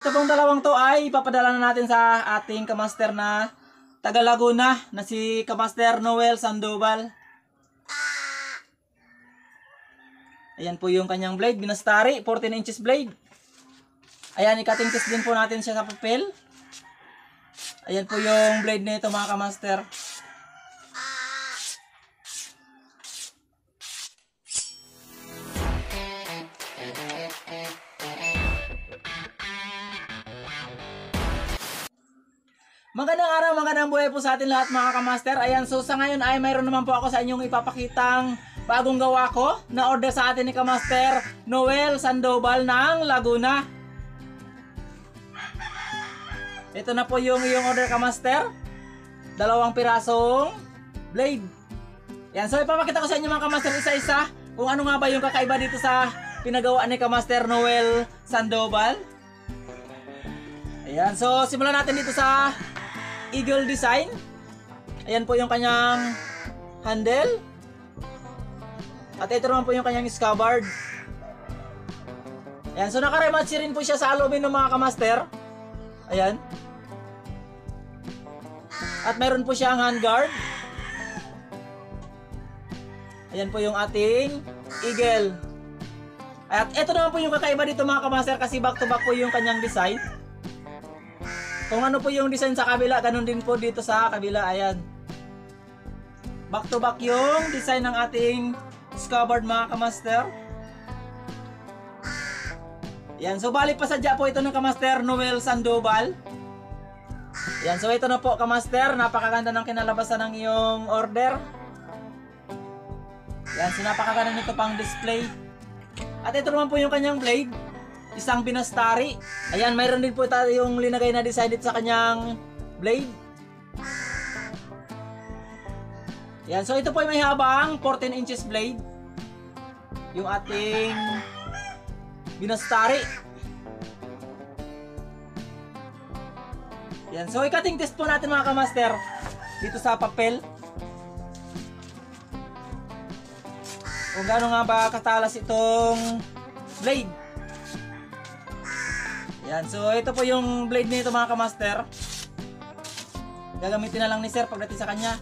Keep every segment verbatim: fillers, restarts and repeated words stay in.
Ito pong dalawang to ay ipapadala na natin sa ating kamaster na taga Laguna na si Kamaster Noel Sandoval. Ayan po yung kanyang blade, binastari, fourteen inches blade. Ayan, ikating test din po natin siya sa papel. Ayan po yung blade nito mga kamaster. Magandang araw, magandang buhay po sa atin lahat mga kamaster. Ayan, so sa ngayon ay mayroon naman po ako sa inyong ipapakitang bagong gawa ko na order sa atin ni Kamaster Noel Sandoval ng Laguna. Ito na po yung yung order kamaster. Dalawang pirasong blade. Ayan, so ipapakita ko sa inyo mga kamaster isa-isa kung ano nga ba yung kakaiba dito sa pinagawa ni Kamaster Noel Sandoval. Ayan, so simulan natin dito sa Eagle design. Ayan po yung kanyang handle. At ito naman po yung kanyang scabbard. Ayan, so nakarematch rin po siya sa aluminum mga kamaster. Ayan. At meron po siyang handguard. Ayan po yung ating Eagle. At ito naman po yung kakaiba dito mga kamaster kasi back to back po yung kanyang design. Kung ano po yung design sa kabila, ganun din po dito sa kabila. Ayan. Back to back yung design ng ating scabbard mga kamaster. Ayan. So balik pasadya po ito ng Kamaster Noel Sandoval. Ayan. So ito na po kamaster. Napakaganda ng kinalabasan ng iyong order. Ayan. So napakaganda nito pang display. At ito naman po yung kanyang blade. Isang binastari. Ayan, mayroon din po tayong linagay na design dito sa kanyang blade. Ayan, so ito po ay may habang fourteen inches blade. Yung ating binastari. Ayan, so ikating test po natin mga kamaster dito sa papel. Kung gaano nga ba katalas itong blade. Yan, so ito po yung blade nito mga kamaster. Gagamitin na lang ni sir pagdating sa kanya.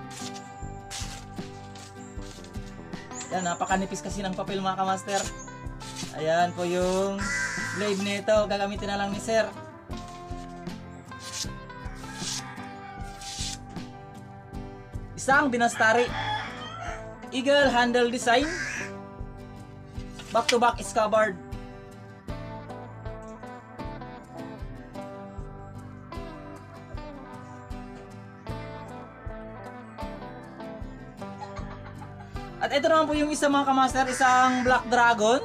Yan, napakanipis kasi ng papel mga kamaster. Ayan po yung blade nito, gagamitin na lang ni sir. Isang binastari Eagle handle design. Back to back scabbard. At ito naman po yung isa mga kamaster, isang Black Dragon.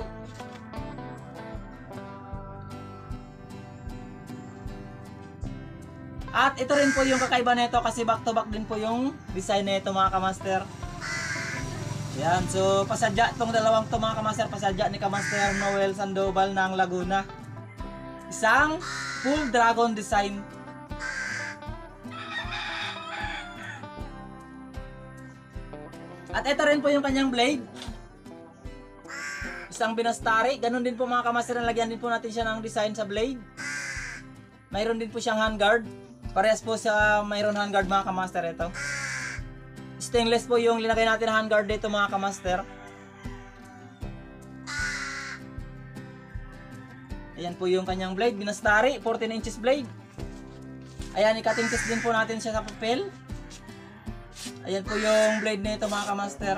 At ito rin po yung kakaiba nito kasi back to back din po yung design nito mga kamaster. Yan, so pasadya itong dalawang to mga kamaster, pasadya ni Kamaster Noel Sandoval ng Laguna. Isang full dragon design. At ito rin po yung kanyang blade. Isang binastari. Ganun din po mga kamaster, nalagyan din po natin siya ng design sa blade. Mayroon din po siyang handguard. Parehas po sa mayroon handguard mga kamaster ito. Stainless po yung linagay natin na handguard dito mga kamaster. Ayan po yung kanyang blade. Binastari. fourteen inches blade. Ayan, ikating test din po natin siya sa papel. Ayan po yung blade nito mga kamaster.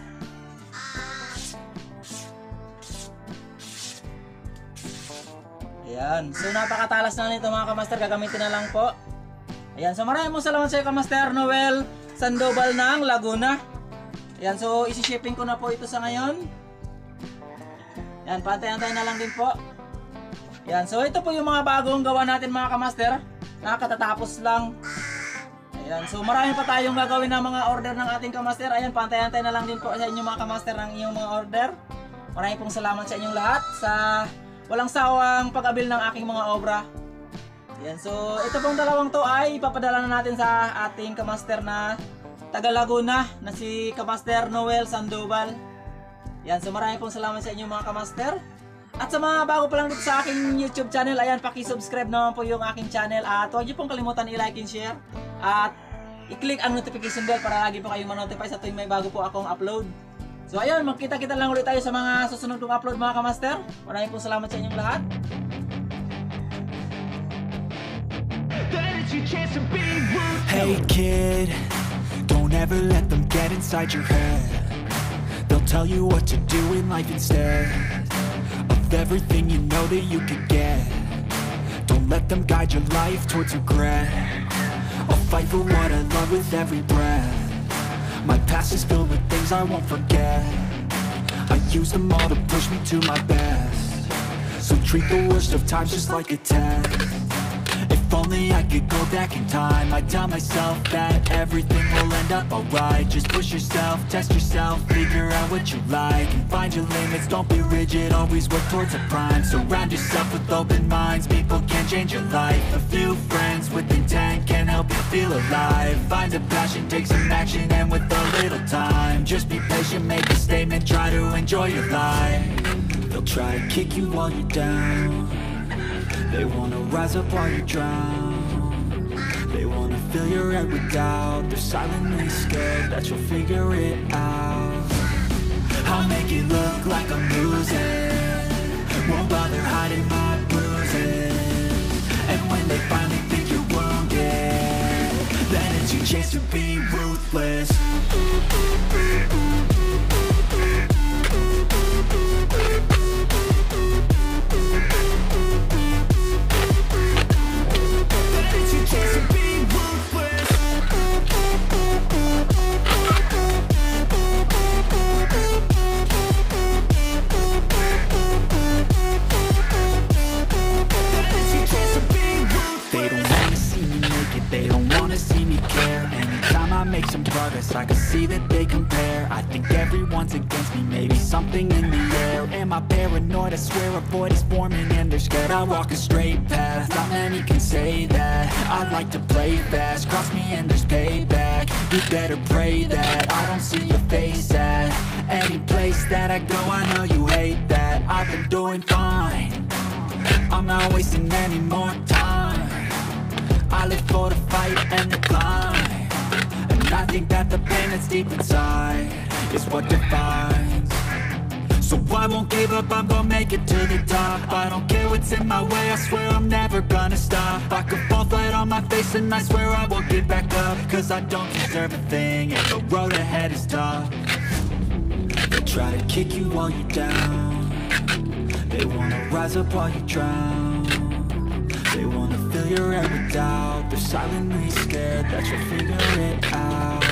Ayan. So napakatalas na nito mga kamaster. Gagamitin na lang po. Ayan. So maraming po salamat sa iyo Kamaster Noel Sandoval ng Laguna. Ayan. So isi-shipping ko na po ito sa ngayon. Ayan. Pantay-antay na lang din po. Ayan. So ito po yung mga bagong gawa natin mga kamaster. Nakatatapos lang. Ayan, so marami pa tayong gagawin na mga order ng ating kamaster. Ayan, pantay-antay na lang din po sa inyong mga kamaster ng inyong mga order. Maraming pong salamat sa inyong lahat sa walang sawang pag-abil ng aking mga obra. Ayan, so ito pong dalawang to ay ipapadala na natin sa ating kamaster na taga Laguna na si Kamaster Noel Sandoval. Ayan, so maraming pong salamat sa inyong mga kamaster. At sa mga bago pa lang dito sa aking YouTube channel, ayan, paki-subscribe naman po yung aking channel. At huwag niyo pong kalimutan i-like and share. At i-click ang notification bell para lagi po kayong ma-notify sa tuwing may bago po akong upload. So ayun, magkita-kita lang ulit tayo sa mga susunod kong upload mga kamaster. Maraming po salamat sa inyong lahat. Hey kid, don't ever let them get inside your head. They'll tell you what to do in life instead of everything you know that you could get. Don't let them guide your life towards regret. I'll fight for what I love with every breath. My past is filled with things I won't forget. I use them all to push me to my best. So treat the worst of times just like a test. If only I could go back in time, I'd tell myself that everything will end up alright. Just push yourself, test yourself, figure out what you like, and find your limits, don't be rigid, always work towards a prime. Surround yourself with open minds, people can change your life. A few friends with intent can help you feel alive. Find a passion, take some action, and with a little time, just be patient, make a statement, try to enjoy your life. They'll try to kick you while you're down. They wanna rise up while you drown. They wanna fill your head with doubt. They're silently scared that you'll figure it out. I'll make it look like I'm losing, won't bother hiding my bruises. And when they finally think you're wounded, then it's your chance to be ruthless. Make some progress, I can see that they compare. I think everyone's against me, maybe something in the air. Am I paranoid? I swear a void is forming and they're scared. I walk a straight path, not many can say that. I like to play fast, cross me and there's payback. You better pray that I don't see your face at any place that I go. I know you hate that. I've been doing fine, I'm not wasting any more time. I live for the fight and the climb. I think that the pain that's deep inside is what defines. So I won't give up, I'm gonna make it to the top. I don't care what's in my way, I swear I'm never gonna stop. I could fall flat on my face and I swear I won't get back up. Cause I don't deserve a thing and the road ahead is tough. They try to kick you while you're down. They wanna rise up while you drown. They wanna fill your head with doubt. They're silently scared that you'll figure it out.